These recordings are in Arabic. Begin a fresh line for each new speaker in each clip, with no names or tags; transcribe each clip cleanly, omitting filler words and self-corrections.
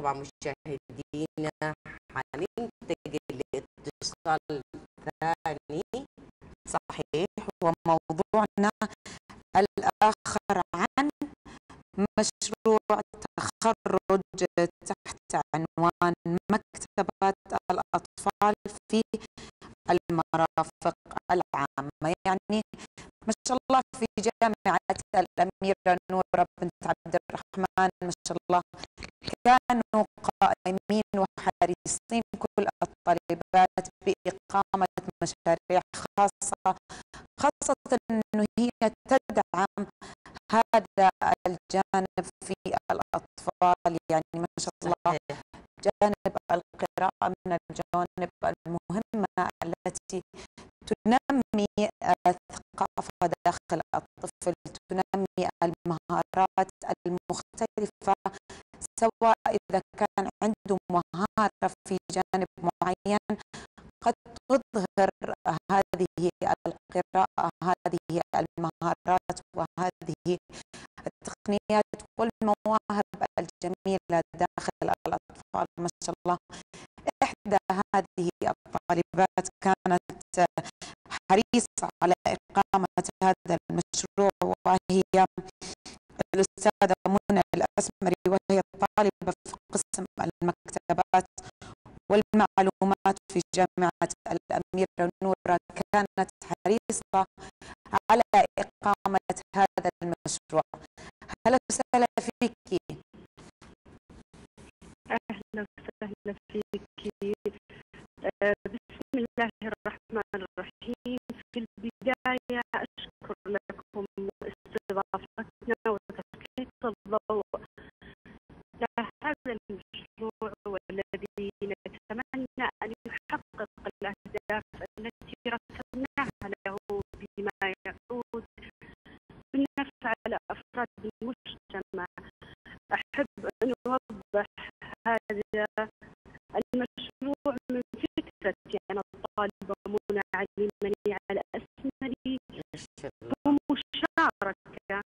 طبعا مشاهدينا حننتقل لاتصال ثاني. صحيح، وموضوعنا الآخر عن مشروع تخرج تحت عنوان مكتبات الأطفال في المرافق العامة. يعني ما شاء الله في جامعة الأميرة نورة بنت عبد الرحمن ما شاء الله كانوا قائمين وحريصين كل الطالبات بإقامة مشاريع خاصة أنه هي تدعم هذا الجانب في الأطفال. يعني ما شاء الله جانب القراءة من الجوانب المهمة التي تنمي الثقافة داخل الطفل، تنمي المهارات المختلفة، سواء إذا كان عنده مهارة في جانب معين قد تظهر هذه القراءة هذه المهارات وهذه التقنيات والمواهب الجميلة داخل الأطفال. ما شاء الله إحدى هذه الطالبات كانت حريصة على إقامة هذا المشروع، وهي الأستاذة منى الأسمري، وهي طالبة في قسم المكتبات والمعلومات في جامعة الأميرة نورة. كانت حريصة على إقامة هذا المشروع. هلا وسهلا فيك.
أهلا وسهلا فيك. بسم الله الرحمن الرحيم. في البداية أشكر لكم استضافتنا وتسليط الضوء لهذا المشروع، والذي نتمنى أن يحقق الأهداف التي رسمناها له بما يعود بالنفع على أفراد المجتمع. أحب أن أوضح هذا المشروع من فكرتي أنا الطالبة منى علمني على أسمري ومشاركة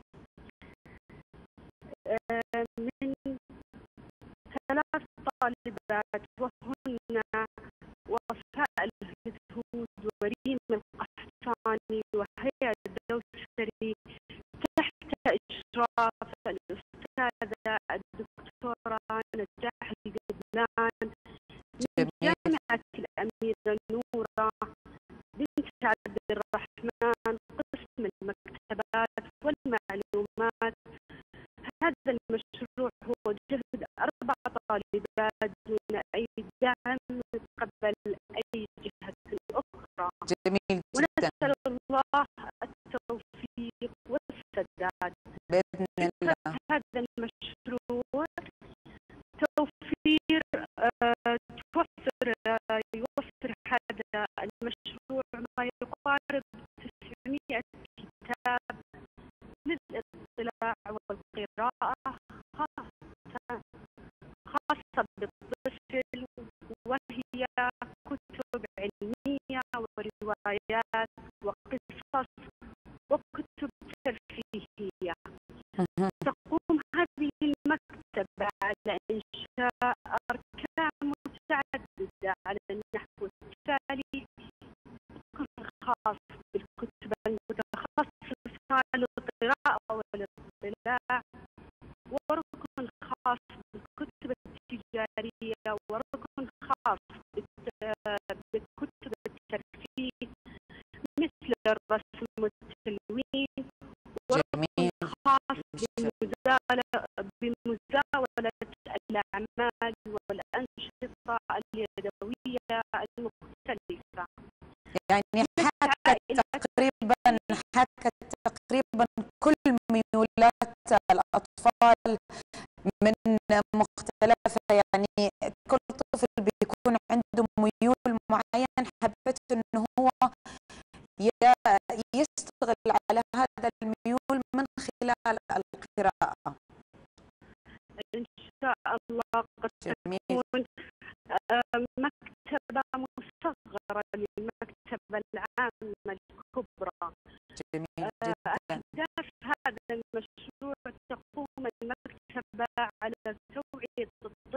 من 3 طالبات، وهن وفاء الهدهود وريم القحطاني وهيا الدوسري، تحت إشراف الأستاذة الدكتورة نجاح القبلان من جامعة الأميرة نورة بنت عبد الرحمن قسم المكتبات والمعلومات. هذا المشروع هو جهد 4 طالبات دون أي دعم من قبل أي جهة أخرى.
جميل جدا.
ونسأل الله التوفيق والسداد
بإذن الله.
هذا المشروع توفير يوفر هذا المشروع ما يقارب 900 كتاب للاطلاع والقراءة خاصة بالطفل، وهي كتب علمية وروايات وقصص وكتب ترفيهية. تقوم هذه المكتبة على إنشاء أركان متعددة على النحو التالي: ركن خاص بالكتب المتخصصة للقراءة والاطلاع، وركن خاص بالكتب التجارية، وركن خاص بالكتب الترفيه مثل الرسم والتلوين، وركن خاص بمزاولة الأعمال والأنشطة اليدوية المختلفة.
يعني حكت تقريبا كل ميولات الأطفال من مختلفة. يعني كل طفل بيكون عنده ميول معين، حبيت انه هو يشتغل على هذا الميول من خلال القراءة.
إن شاء الله قد تكون مكتبة مصغرة للمكتبة العامة الكبرى.
جميل جدا.
أهداف هذا المشروع: تقوم المكتبة على توعية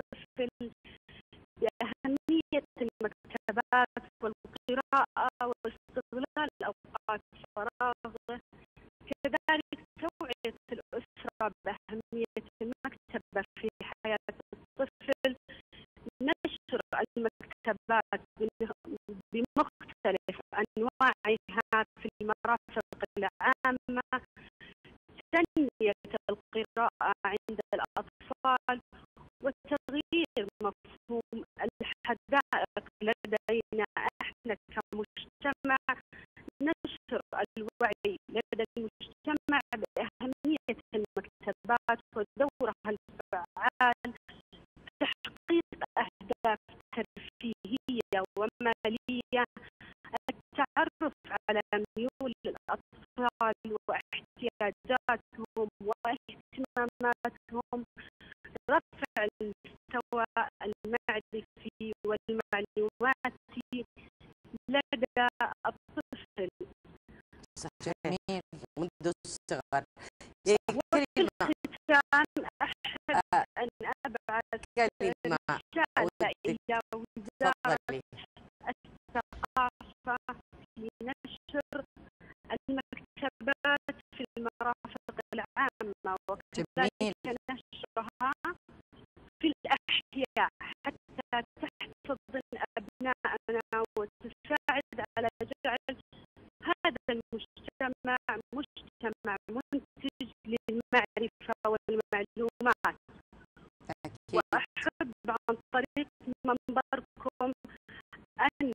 والقراءة واستغلال أوقات فراغه. كذلك توعية الأسرة بأهمية المكتبة في حياة الطفل، نشر المكتبات بمختلف أنواعها في المرافق العامة، تنمية القراءة عند الأطفال، وتغيير مفهوم الحدائق لدينا احنا كمجتمع، نشر الوعي لدى المجتمع بأهمية المكتبات ودورها الفعال، تحقيق أهداف ترفيهية ومالية، التعرف على ميول الأطفال واحتياجاتهم واهتماماتهم، رفع المستوى المعرفي والمعلوماتي لدى الطفل.
جميل منذ الصغر.
وفي
كلمة
الختام أحب أن أبعث
كلمة
رسالة إلى وزارة
تفضلي.
الثقافة لنشر المكتبات في المرافق العامة،
جميل.
وكذلك نشرها في الأحياء حتى تحتضن أبناءنا وتساعد على جعل هذا المجتمع مجتمع منتج للمعرفة والمعلومات.
أكيد.
وأحب عن طريق منبركم أن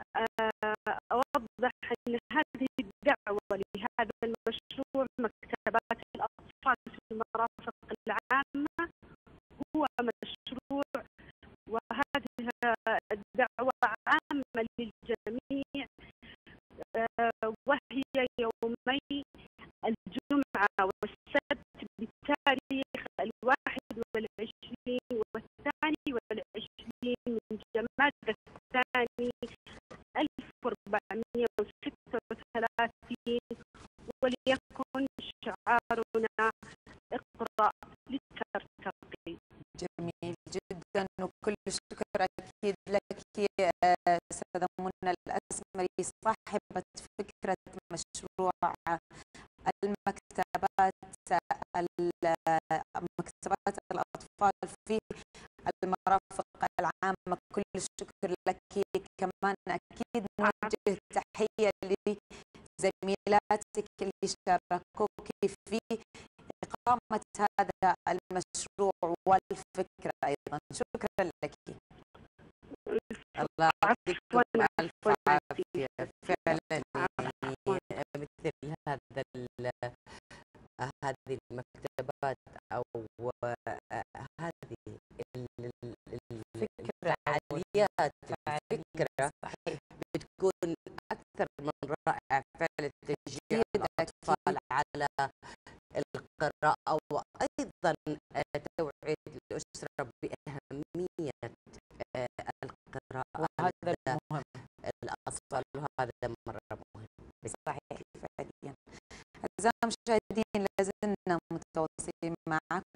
أوضح أن هذه الدعوة لهذا المشروع مكتبات الأطفال في المرافق العامة هو مشروع، وهذه الدعوة عامة للجميع، وهي يومي الجمعة والسبت بتاريخ 21 و22 من جماد الثاني 1436، وليكن شعارنا اقرأ لترتقي.
جميل جدا، وكل الشكر أكيد لك أستاذة منى الأسمري، صاحبة فكرة مشروع المكتبات مكتبات الأطفال في المرافق العامة. كل الشكر لك. كمان أكيد نوجه تحية لزميلاتك اللي شاركوك في إقامة هذا المشروع والفكرة أيضا. شكرا لك. الله يعطيكم ألف عافية. فعلا مثل هذه المكتبات أو هذه الفعاليات الفكرة بتكون أكثر من رائع. فعلا تشجيع الأطفال على القراءة، وأيضا توعية الأسرة بأهمية القراءة وهذا المهم الأطفال، وهذا مرة مهم. صحيح فعليا. أعزائي المشاهدين، لازلنا متواصلين معكم.